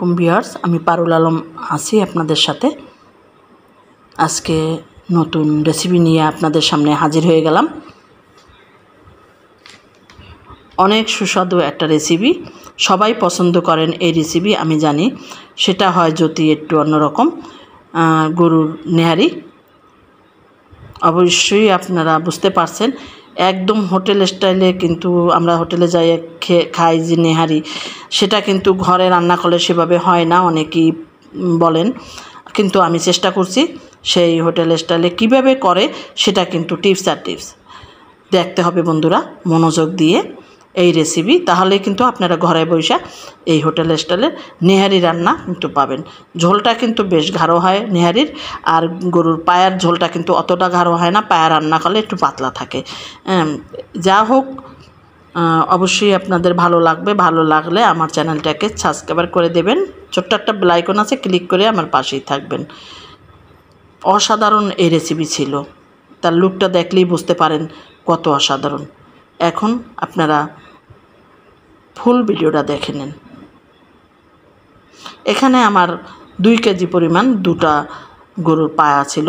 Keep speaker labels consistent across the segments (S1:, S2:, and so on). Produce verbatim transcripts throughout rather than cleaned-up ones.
S1: আলাইকুম ভিউয়ার্স, আমি পারুল আলম আছি আপনাদের সাথে। আজকে নতুন রেসিপি নিয়ে আপনাদের সামনে হাজির হয়ে গেলাম। অনেক সুস্বাদু একটা রেসিপি, সবাই পছন্দ করেন এই রেসিপি আমি জানি। সেটা হয় যদি একটু অন্যরকম, গরুর নেহারি। অবশ্যই আপনারা বুঝতে পারছেন, একদম হোটেল স্টাইলে কিন্তু আমরা হোটেলে যাই খেয়ে খাই যে নেহারি, সেটা কিন্তু ঘরে রান্না করলে সেভাবে হয় না অনেকেই বলেন, কিন্তু আমি চেষ্টা করছি সেই হোটেল স্টাইলে কিভাবে করে সেটা কিন্তু টিপস আর টিপস দেখতে হবে বন্ধুরা, মনোযোগ দিয়ে এই রেসিপি। তাহলে কিন্তু আপনারা ঘরে বসে এই হোটেল স্টাইলের নেহারি রান্না কিন্তু পাবেন। ঝোলটা কিন্তু বেশ গাঢ় হয় নেহারির, আর গরুর পায়ার ঝোলটা কিন্তু অতটা গাঢ় হয় না, পায়া রান্না করলে একটু পাতলা থাকে। যা হোক, অবশ্যই আপনাদের ভালো লাগবে। ভালো লাগলে আমার চ্যানেলটাকে সাবস্ক্রাইব করে দেবেন, ছোট্ট একটা বেল আইকন আছে, ক্লিক করে আমার পাশেই থাকবেন। অসাধারণ এই রেসিপি ছিল, তার লুকটা দেখলেই বুঝতে পারেন কত অসাধারণ। এখন আপনারা ফুল ভিডিওটা দেখে নেন। এখানে আমার দুই কেজি পরিমাণ দুটা গরুর পায়া ছিল,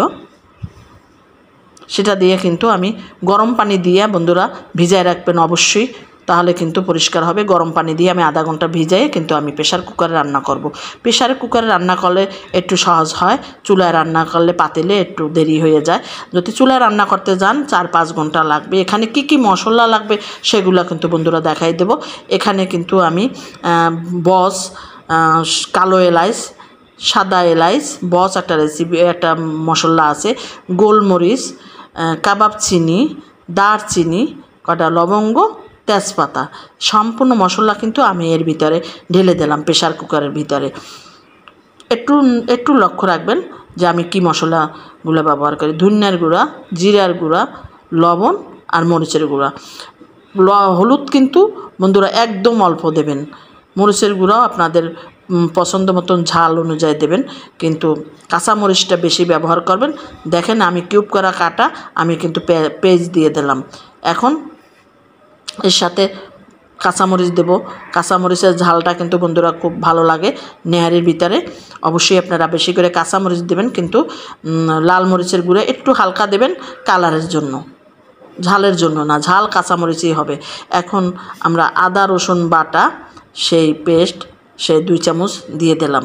S1: সেটা দিয়ে কিন্তু আমি গরম পানি দিয়ে বন্ধুরা ভিজায় রাখবেন অবশ্যই, তাহলে কিন্তু পরিষ্কার হবে। গরম পানি দিয়ে আমি আধা ঘন্টা ভিজাই কিন্তু আমি প্রেশার কুকারে রান্না করব। প্রেশার কুকারে রান্না করলে একটু সহজ হয়, চুলায় রান্না করলে পাতিলে একটু দেরি হয়ে যায়। যদি চুলায় রান্না করতে যান চার পাঁচ ঘন্টা লাগবে। এখানে কি কি মশলা লাগবে সেগুলো কিন্তু বন্ধুরা দেখাই দেব। এখানে কিন্তু আমি বস, কালো এলাচ, সাদা এলাচ, বস একটা রেসিপি একটা মশলা আছে, গোলমরিচ, কাবাব চিনি, দারচিনি, কটা লবঙ্গ, তেজপাতা, সম্পূর্ণ মশলা কিন্তু আমি এর ভিতরে ঢেলে দিলাম প্রেশার কুকারের ভিতরে। একটু একটু লক্ষ্য রাখবেন যে আমি কি মশলাগুলো ব্যবহার করি। ধনিয়ার গুঁড়া, জিরার গুঁড়া, লবণ আর মরিচের গুঁড়া। হলুদ কিন্তু বন্ধুরা একদম অল্প দেবেন। মরিচের গুঁড়াও আপনাদের পছন্দ মতন ঝাল অনুযায়ী দেবেন, কিন্তু কাঁচা মরিচটা বেশি ব্যবহার করবেন। দেখেন আমি কিউব করা কাটা আমি কিন্তু পেঁয়াজ দিয়ে দিলাম। এখন এর সাথে কাঁচামরিচ দেব। কাঁচামরিচের ঝালটা কিন্তু বন্ধুরা খুব ভালো লাগে নেহারির ভিতরে। অবশ্যই আপনারা বেশি করে কাঁচামরিচ দেবেন, কিন্তু লাল মরিচের গুঁড়ো একটু হালকা দেবেন কালারের জন্য, ঝালের জন্য না, ঝাল কাঁচামরিচই হবে। এখন আমরা আদা রসুন বাটা সেই পেস্ট সেই দুই চামচ দিয়ে দিলাম।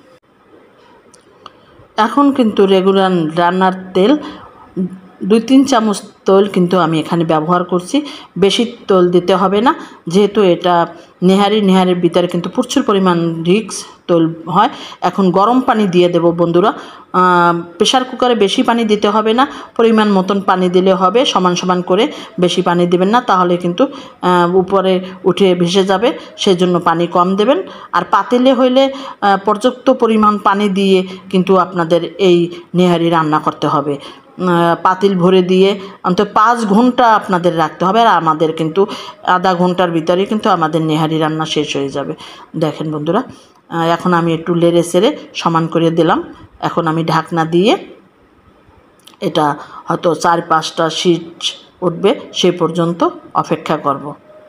S1: এখন কিন্তু রেগুলার রান্নার তেল দুই তিন চামচ তেল কিন্তু আমি এখানে ব্যবহার করছি। বেশি তেল দিতে হবে না, যেহেতু এটা নেহারি, নেহারির ভিতরে কিন্তু প্রচুর পরিমাণ রিক্স তেল হয়। এখন গরম পানি দিয়ে দেব বন্ধুরা। প্রেশার কুকারে বেশি পানি দিতে হবে না, পরিমাণ মতন পানি দিলে হবে। সমান সমান করে বেশি পানি দেবেন না, তাহলে কিন্তু উপরে উঠে ভেসে যাবে, সেই জন্য পানি কম দেবেন। আর পাতিলে হইলে পর্যাপ্ত পরিমাণ পানি দিয়ে কিন্তু আপনাদের এই নেহারি রান্না করতে হবে। পাতিল ভরে দিয়ে অন্তত পাঁচ ঘন্টা আপনাদের রাখতে হবে, আর আমাদের কিন্তু আধা ঘন্টার ভিতরে কিন্তু আমাদের নেহারি রান্না শেষ হয়ে যাবে। দেখেন বন্ধুরা, এখন আমি একটু লেড়ে সেড়ে সমান করে দিলাম। এখন আমি ঢাকনা দিয়ে এটা হয়তো চার পাঁচটা সিট উঠবে সেই পর্যন্ত অপেক্ষা করব।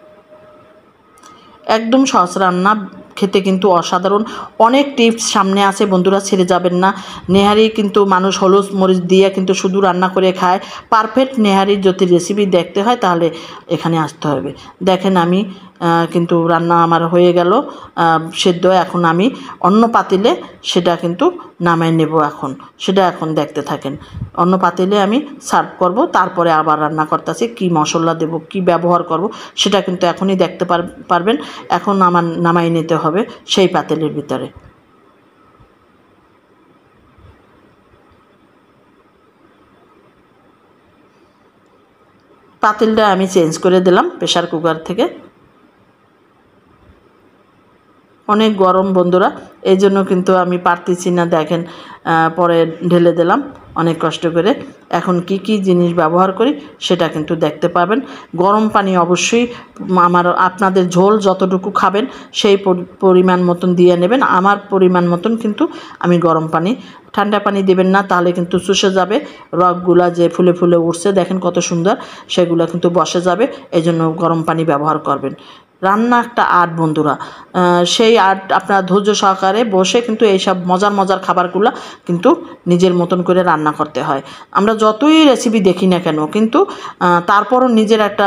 S1: একদম সহজ রান্না, খেতে কিন্তু অসাধারণ। অনেক টিপস সামনে আছে বন্ধুরা, ছেড়ে যাবেন না। নেহারি কিন্তু মানুষ হলুদ মরিচ দিয়ে কিন্তু শুধু রান্না করে খায়। পারফেক্ট নেহারির যদি রেসিপি দেখতে হয় তাহলে এখানে আসতে হবে। দেখেন আমি কিন্তু রান্না আমার হয়ে গেল সেদ্ধ। এখন আমি অন্য পাতিলে সেটা কিন্তু নামাই নেব। এখন সেটা এখন দেখতে থাকেন। অন্য পাতিলে আমি সার্ভ করব, তারপরে আবার রান্না করতেছি, কি মশলা দেব, কি ব্যবহার করব সেটা কিন্তু এখনই দেখতে পারবেন। এখন আমার নামাই নিতে হবে সেই পাতিলের ভিতরে। পাতিলটা আমি চেঞ্জ করে দিলাম প্রেশার কুকার থেকে। অনেক গরম বন্ধুরা, এই জন্য কিন্তু আমি পারতেছি না। দেখেন পরে ঢেলে দিলাম অনেক কষ্ট করে। এখন কি কি জিনিস ব্যবহার করি সেটা কিন্তু দেখতে পাবেন। গরম পানি অবশ্যই আমার আপনাদের ঝোল যতটুকু খাবেন সেই পরিমাণ মতন দিয়ে নেবেন। আমার পরিমাণ মতন কিন্তু আমি গরম পানি, ঠান্ডা পানি দেবেন না, তাহলে কিন্তু চুষে যাবে। রগগুলা যে ফুলে ফুলে উঠছে দেখেন কত সুন্দর, সেগুলো কিন্তু বসে যাবে। এই জন্য গরম পানি ব্যবহার করবেন। রান্না একটা আর্ট বন্ধুরা, সেই আর্ট আপনারা ধৈর্য সহকারে বসে কিন্তু এইসব মজার মজার খাবারগুলো কিন্তু নিজের মতন করে রান্না করতে হয়। আমরা যতই রেসিপি দেখি না কেন কিন্তু তারপরও নিজের একটা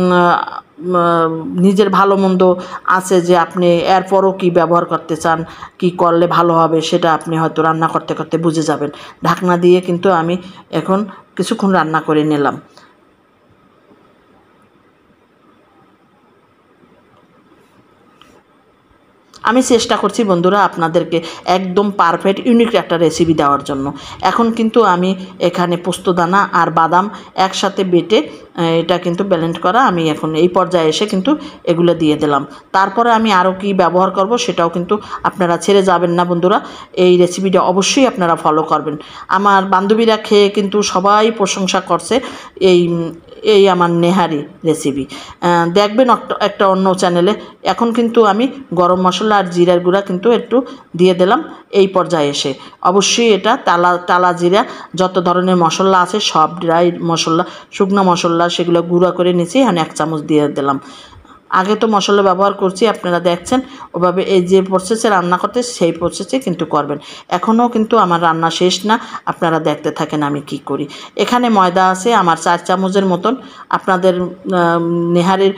S1: নিজের ভালো মন্দ আছে যে আপনি এরপরও কী ব্যবহার করতে চান, কি করলে ভালো হবে সেটা আপনি হয়তো রান্না করতে করতে বুঝে যাবেন। ঢাকনা দিয়ে কিন্তু আমি এখন কিছুক্ষণ রান্না করে নিলাম। আমি চেষ্টা করছি বন্ধুরা আপনাদেরকে একদম পারফেক্ট ইউনিক একটা রেসিপি দেওয়ার জন্য। এখন কিন্তু আমি এখানে পোস্তদানা আর বাদাম একসাথে বেটে এটা কিন্তু ব্লেন্ড করা, আমি এখন এই পর্যায়ে এসে কিন্তু এগুলো দিয়ে দিলাম। তারপরে আমি আরও কি ব্যবহার করব সেটাও কিন্তু আপনারা ছেড়ে যাবেন না বন্ধুরা, এই রেসিপিটা অবশ্যই আপনারা ফলো করবেন। আমার বান্ধবীরা খেয়ে কিন্তু সবাই প্রশংসা করছে এই এই আমার নেহারি রেসিপি। দেখবেন একটা অন্য চ্যানেলে। এখন কিন্তু আমি গরম মশলা আর জিরার গুঁড়া কিন্তু একটু দিয়ে দিলাম এই পর্যায়ে এসে। অবশ্যই এটা টালা টালা জিরা যত ধরনের মশলা আছে সব ড্রাই মশলা, শুকনো মশলা সেগুলো গুঁড়া করে নিয়েছি, আমি এক চামচ দিয়ে দিলাম। আগে তো মশলা ব্যবহার করছি, আপনারা দেখছেন ওভাবে এই যে প্রসেসে রান্না করতে সেই প্রসেসে কিন্তু করবেন। এখনও কিন্তু আমার রান্না শেষ না, আপনারা দেখতে থাকেন আমি কি করি। এখানে ময়দা আছে আমার চার চামচের মতন। আপনাদের নেহারির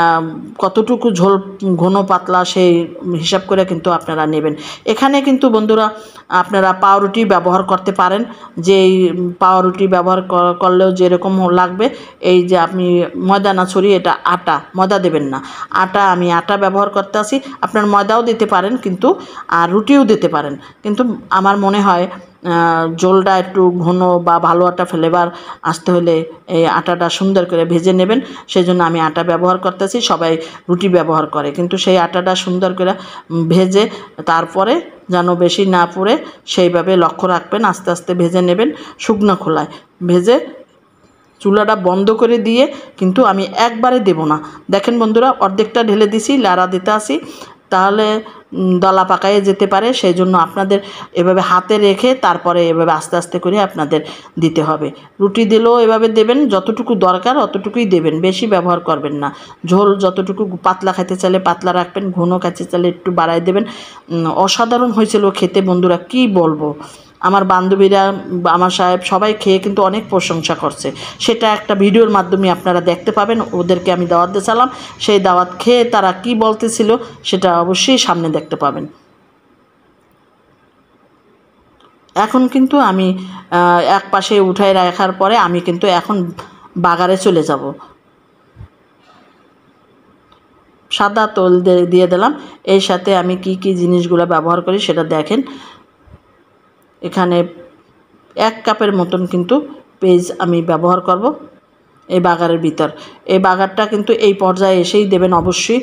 S1: কতটুকু ঝোল ঘন পাতলা সেই হিসাব করে কিন্তু আপনারা নেবেন। এখানে কিন্তু বন্ধুরা আপনারা পাউরুটি ব্যবহার করতে পারেন, যেই পাউরুটি ব্যবহার করলেও যেরকম লাগবে। এই যে আপনি ময়দা না ছড়িয়ে এটা আটা, ময়দা দেবেন না, আটা, আমি আটা ব্যবহার করতে আসি। আপনার ময়দাও দিতে পারেন কিন্তু আর রুটিও দিতে পারেন, কিন্তু আমার মনে হয় ঝোলটা একটু ঘন বা ভালো একটা ফ্লেভার আসতে হলে এই আটাটা সুন্দর করে ভেজে নেবেন। সেই জন্য আমি আটা ব্যবহার করতেছি, সবাই রুটি ব্যবহার করে, কিন্তু সেই আটাটা সুন্দর করে ভেজে তারপরে যেন বেশি না পুড়ে সেইভাবে লক্ষ্য রাখবেন, আস্তে আস্তে ভেজে নেবেন শুকনো খোলায় ভেজে। চুলাটা বন্ধ করে দিয়ে কিন্তু আমি একবারে দেব না। দেখেন বন্ধুরা অর্ধেকটা ঢেলে দিছি, লাড়া দিতে আসি, তাহলে দলা পাকায়ে যেতে পারে। সেই জন্য আপনাদের এভাবে হাতে রেখে তারপরে এভাবে আস্তে আস্তে করে আপনাদের দিতে হবে। রুটি দিলেও এভাবে দেবেন, যতটুকু দরকার অতটুকুই দেবেন, বেশি ব্যবহার করবেন না। ঝোল যতটুকু পাতলা খেতে চাইলে পাতলা রাখবেন, ঘন খেতে চাইলে একটু বাড়াই দেবেন। অসাধারণ হয়েছিল খেতে বন্ধুরা, কি বলবো। আমার বান্ধবীরা, আমার সাহেব সবাই খেয়ে কিন্তু অনেক প্রশংসা করছে। সেটা একটা ভিডিওর মাধ্যমে আপনারা দেখতে পাবেন। ওদেরকে আমি দাওয়াত দিয়েছিলাম, সেই দাওয়াত খেয়ে তারা কি বলতেছিল সেটা অবশ্যই সামনে দেখতে পাবেন। এখন কিন্তু আমি এক পাশে উঠায় রাখার পরে আমি কিন্তু এখন বাগারে চলে যাব। সাদা তেল দিয়ে দিলাম, এর সাথে আমি কি কি জিনিসগুলো ব্যবহার করি সেটা দেখেন। এখানে এক কাপের মতন কিন্তু পেঁয়াজ আমি ব্যবহার করব এই বাগারের ভিতর। এই বাগারটা কিন্তু এই পর্যায়ে এসেই দেবেন অবশ্যই।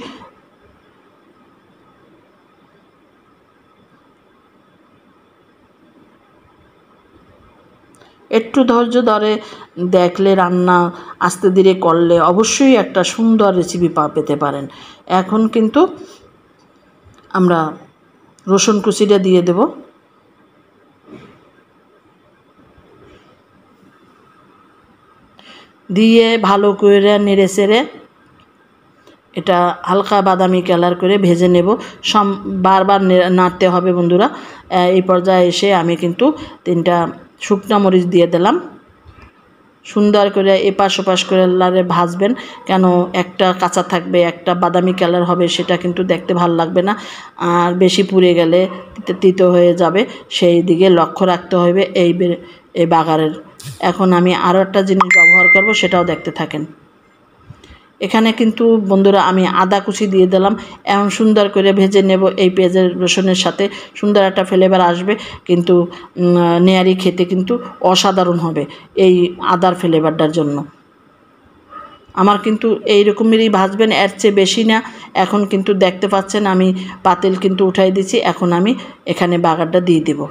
S1: একটু ধৈর্য ধরে দেখলে, রান্না আস্তে ধীরে করলে অবশ্যই একটা সুন্দর রেসিপি পেতে পারেন। এখন কিন্তু আমরা রসুন কুচিটা দিয়ে দেব। দিয়ে ভালো করে নেড়ে চেড়ে এটা হালকা বাদামি কালার করে ভেজে নেব। সম বারবার নাড়তে হবে বন্ধুরা। এই পর্যায়ে এসে আমি কিন্তু তিনটা শুকনো মরিচ দিয়ে দিলাম। সুন্দর করে এপাশ ওপাশ করে লাড়ে ভাজবেন, কেন একটা কাঁচা থাকবে একটা বাদামি কালার হবে, সেটা কিন্তু দেখতে ভালো লাগবে না। আর বেশি পুড়ে গেলে তিতো হয়ে যাবে, সেই দিকে লক্ষ্য রাখতে হবে এই এই বাগারের। এখন আমি আরও একটা জিনিস ব্যবহার করব, সেটাও দেখতে থাকেন। এখানে কিন্তু বন্ধুরা আমি আদা কুচি দিয়ে দিলাম। এমন সুন্দর করে ভেজে নেব, এই পেঁয়াজের রসুনের সাথে সুন্দর একটা ফ্লেভার আসবে, কিন্তু নেহারি খেতে কিন্তু অসাধারণ হবে এই আদার ফ্লেভারটার জন্য। আমার কিন্তু এই রকমেরই ভাজবেন, এর চেয়ে বেশি না। এখন কিন্তু দেখতে পাচ্ছেন আমি পাতিল কিন্তু উঠাই দিচ্ছি। এখন আমি এখানে বাগারটা দিয়ে দেব।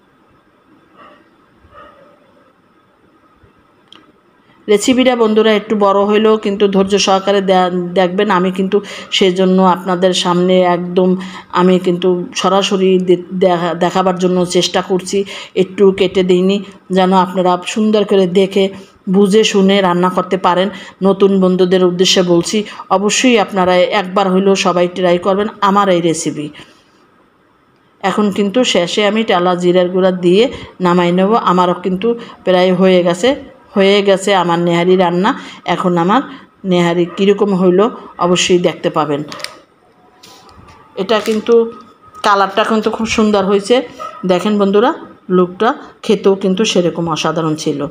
S1: রেসিপিটা বন্ধুরা একটু বড় হইলেও কিন্তু ধৈর্য সহকারে দেখবেন। আমি কিন্তু সেজন্য আপনাদের সামনে একদম আমি কিন্তু সরাসরি দেখাবার জন্য চেষ্টা করছি, একটু কেটে দিইনি, যেন আপনারা সুন্দর করে দেখে বুঝে শুনে রান্না করতে পারেন। নতুন বন্ধুদের উদ্দেশ্যে বলছি, অবশ্যই আপনারা একবার হলেও সবাই ট্রাই করবেন আমার এই রেসিপি। এখন কিন্তু শেষে আমি টালা জিরার গুঁড়া দিয়ে নামাই নেব। আমারও কিন্তু প্রায় হয়ে গেছে হয়ে গেছে আমার নেহারি রান্না। এখন আমার নেহারি কীরকম হইল অবশ্যই দেখতে পাবেন। এটা কিন্তু কালারটা কিন্তু খুব সুন্দর হয়েছে, দেখেন বন্ধুরা, লুকটা খেতেও কিন্তু সেরকম অসাধারণ ছিল।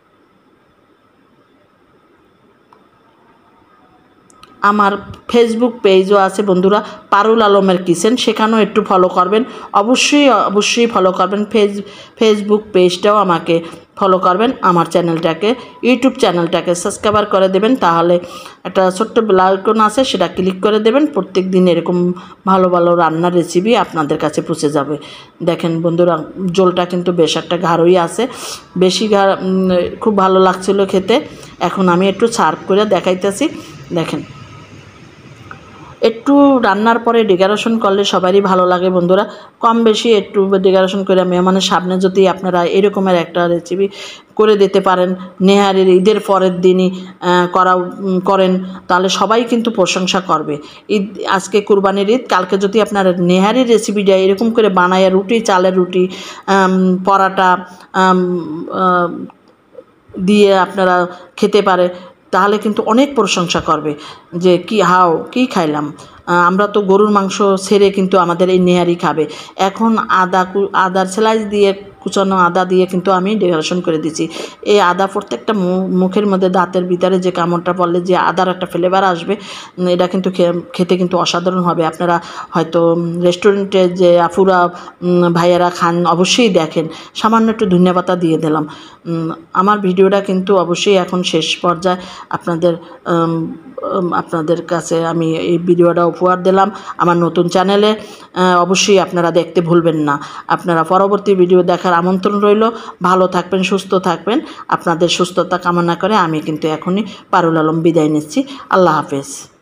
S1: আমার ফেসবুক পেজও আছে বন্ধুরা, পারুল আলমের কিচেন, সেখানেও একটু ফলো করবেন, অবশ্যই অবশ্যই ফলো করবেন। ফেস ফেসবুক পেজটাও আমাকে ফলো করবেন, আমার চ্যানেলটাকে ইউটিউব চ্যানেলটাকে সাবস্ক্রাইব করে দেবেন। তাহলে একটা ছোট্ট বেল আইকন আছে, সেটা ক্লিক করে দেবেন। প্রত্যেক দিন এরকম ভালো ভালো রান্নার রেসিপি আপনাদের কাছে পৌঁছে যাবে। দেখেন বন্ধুরা, ঝোলটা কিন্তু বেশ একটা গাঢ়ই আছে, বেশি গাঢ়, খুব ভালো লাগছিল খেতে। এখন আমি একটু সার্ভ করে দেখাইতেছি। দেখেন, একটু রান্নার পরে ডেকোরেশন করলে সবারই ভালো লাগে বন্ধুরা। কম বেশি একটু ডেকোরেশন করে মেহমানের সামনে যদি আপনারা এরকমের একটা রেসিপি করে দিতে পারেন, নেহারির ঈদের পরের দিনই করা করেন, তাহলে সবাই কিন্তু প্রশংসা করবে। ঈদ আজকে কুরবানির ঈদ, কালকে যদি আপনার নেহারির রেসিপিটা এরকম করে বানায়, রুটি, চালের রুটি, পরাটা দিয়ে আপনারা খেতে পারে, তাহলে কিন্তু অনেক প্রশংসা করবে যে কি হাও কি খাইলাম। আমরা তো গরুর মাংস ছেড়ে কিন্তু আমাদের এই নেহারি খাবে। এখন আদা আদার স্লাইস দিয়ে, কুচানো আদা দিয়ে কিন্তু আমি ডেকোরেশন করে দিচ্ছি। এই আদা প্রত্যেকটা মুখের মধ্যে, দাঁতের ভিতরে যে কামড়টা পড়লে যে আদার একটা ফ্লেভার আসবে, এটা কিন্তু খেতে কিন্তু অসাধারণ হবে। আপনারা হয়তো রেস্টুরেন্টে যে আফুরা ভাইয়েরা খান, অবশ্যই দেখেন। সামান্য একটু ধনিয়া পাতা দিয়ে দিলাম। আমার ভিডিওটা কিন্তু অবশ্যই এখন শেষ পর্যায়ে আপনাদের আপনাদের কাছে আমি এই ভিডিওটা উপহার দিলাম আমার নতুন চ্যানেলে। অবশ্যই আপনারা দেখতে ভুলবেন না। আপনারা পরবর্তী ভিডিও দেখার আমন্ত্রণ রইল। ভালো থাকবেন, সুস্থ থাকবেন। আপনাদের সুস্থতা কামনা করে আমি কিন্তু এখনই পারুল আলম বিদায় নিচ্ছি। আল্লাহ হাফেজ।